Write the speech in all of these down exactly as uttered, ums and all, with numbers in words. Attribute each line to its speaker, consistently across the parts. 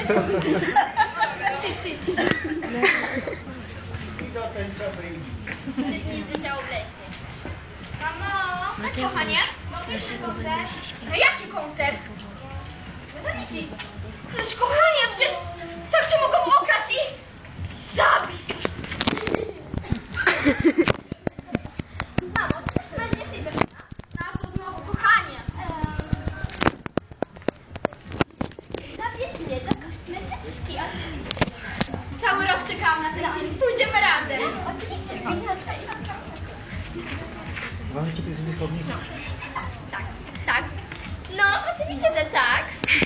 Speaker 1: Trzy dni życia obleśnych. Mamo, tak kochanie? Mogę jeszcze koncert? No jaki koncert? Medaniki. Ależ kochanie, przecież tak cię mogą okraść i zabić. Mamo, chyba nie jesteś pewna? Na co znowu, kochanie? Zabierz mnie do kosmetyczki. Cały rok czekałam na ten film. Pójdziemy razem. Oczywiście, inaczej.
Speaker 2: Mamy tutaj zmysłownicę.
Speaker 1: Tak, tak. No, oczywiście, że tak.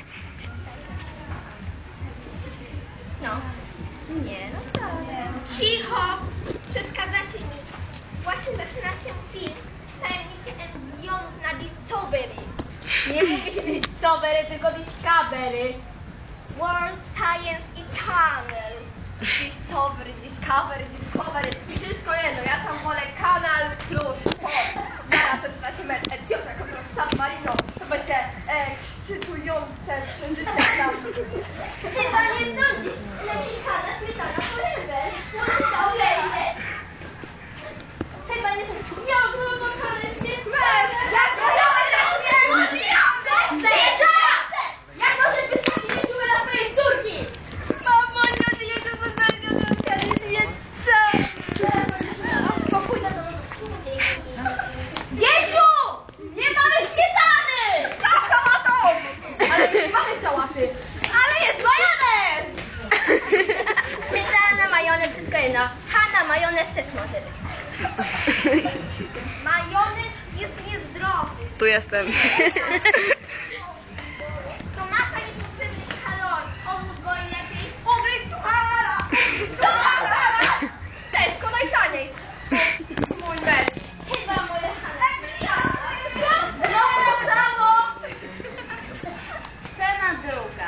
Speaker 1: No. Nie, no wcale. Cicho! Przeszkadzacie mi. Właśnie zaczyna się film Tajemnice embrionów na Discovery. Nie mówi się Discovery, tylko Discovery. World Science i Channel. Discovery, Discovery, Discovery. Wszystko jedno, ja tam wolę Kanal Plus. O, zaraz zaczyna się mecz Etiopia kontra San Marino. To będzie ekscytujące przeżycie dla mnie. Chyba nie sądzisz, Meksikana, śmietana, forever. Może to obejrzeć. Chyba nie sądzisz, nie oglądamy śmietmecz. Jak to Cisza! Jak możesz być taki nieczuły dla swojej córki? Mamo, nie, nie, nie, nie, nie, nie, nie, pójdę do Jesiu! Nie mamy śmietany! Tak, sałatą! Ale nie mamy sałaty. Ale jest majonez! Śmietana, majonez, wszystko jedno. Hanna, majonez też może być. Majonez jest niezdrowy.
Speaker 3: Tu jestem.
Speaker 1: To masa niepotrzebnych kalorii. Odłóż go i lepiej ugryź suchara! Suchara! Tesco najtaniej. Mój mecz. Chyba moja Hanna. Znowu to samo!
Speaker 4: Scena druga.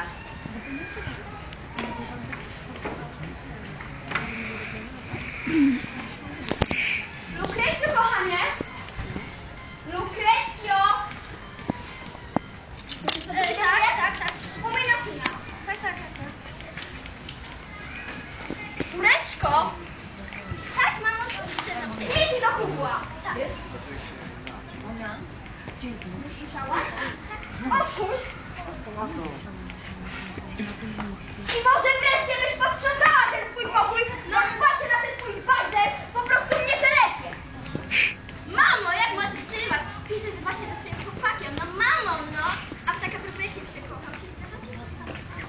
Speaker 1: Lukrecjo, kochanie! Lukrecjo! E, tak, tak, tak. Umyj naczynia. Tak, tak, tak, tak. Córeczko! Tak, mamo, co ty śmieci do kubła. Tak. Słyszałaś? Otwórz! I może wreszcie byś posprzątała ten swój pokój? No patrzę na ten swój bazer, po prostu mnie telepie. Mamo, jak możesz przerywać? Piszesz właśnie ze swoim chłopakiem. No mamo, no. A w taka propos cię przekocham. Piszesz do ciebie sam.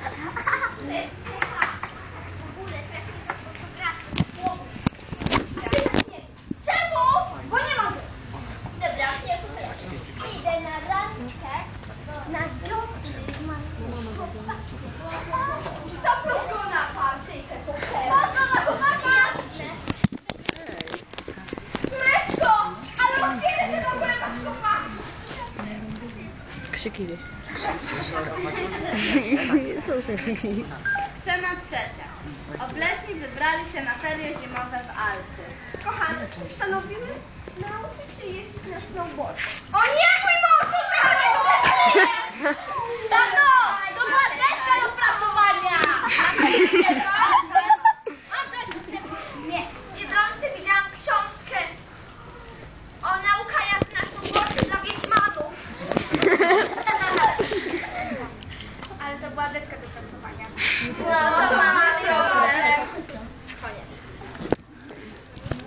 Speaker 1: W ogóle to jak nie masz fotografii, słowo. A ty tak nie. Czemu? Bo nie mam. Dobra, nie słuchaj. Idę na randkę. Na zlotny. Zaproś go na partyjkę po teraz. Jasne. Córeczko, ale od kiedy ty w ogóle masz chłopaka?
Speaker 3: Krzyki.
Speaker 4: Scena trzecia. Obleśni wybrali się na ferie zimowe w Alpy.
Speaker 1: Kochany, postanowimy nauczyć się jeździć na snowboard. O nie, mój mąż, on nie przeżyje! Tato, to była deska do pracowania! Nie, Biedronce widziałam książkę o nauka jazdy na snowboardzie dla wieśmanów. Ale to była deska do pracowania. No,